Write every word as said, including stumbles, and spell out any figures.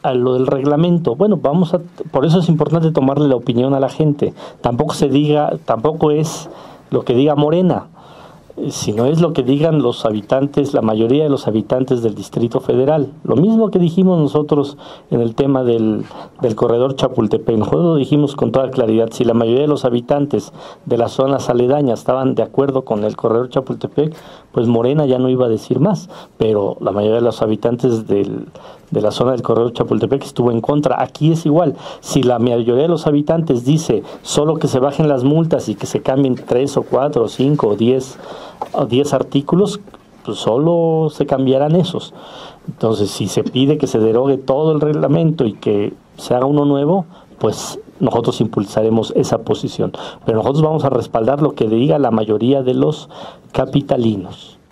a lo del reglamento, bueno, vamos a, por eso es importante tomarle la opinión a la gente. Tampoco se diga, tampoco es lo que diga Morena, sino es lo que digan los habitantes, la mayoría de los habitantes del Distrito Federal. Lo mismo que dijimos nosotros en el tema del, del corredor Chapultepec. Nosotros lo dijimos con toda claridad. Si la mayoría de los habitantes de las zonas aledañas estaban de acuerdo con el corredor Chapultepec, pues Morena ya no iba a decir más. Pero la mayoría de los habitantes del, de la zona del corredor Chapultepec estuvo en contra. Aquí es igual. Si la mayoría de los habitantes dice solo que se bajen las multas y que se cambien tres o cuatro o cinco o diez o diez artículos, pues solo se cambiarán esos. Entonces, si se pide que se derogue todo el reglamento y que se haga uno nuevo, pues nosotros impulsaremos esa posición. Pero nosotros vamos a respaldar lo que diga la mayoría de los capitalinos.